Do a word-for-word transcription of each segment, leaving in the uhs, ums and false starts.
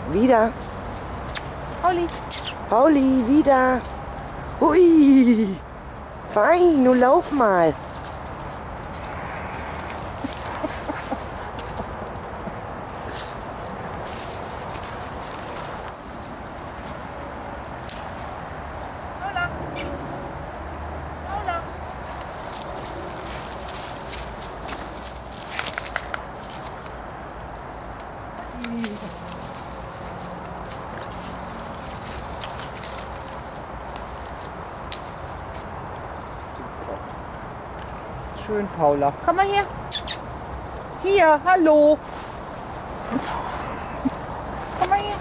Wieder. Pauli. Pauli, wieder. Hui. Fein, nun lauf mal. Paula. Paula. Schön, Paula. Komm mal her. Hier, hallo. Komm mal her.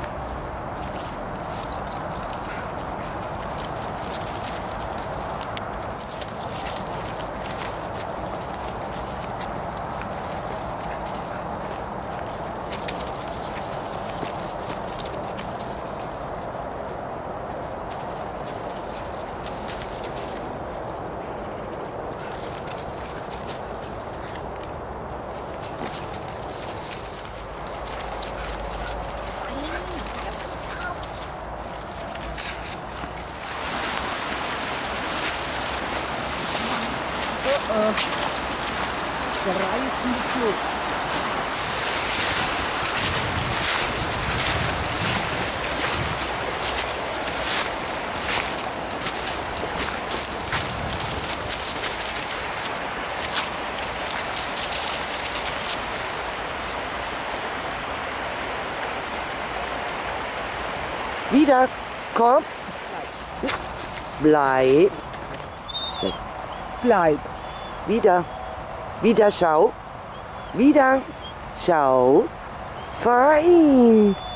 Der Reifen Flug. Wieder. Komm. Bleib. Bleib. Wieder. Wieder schau. Wieder. Schau. Fein.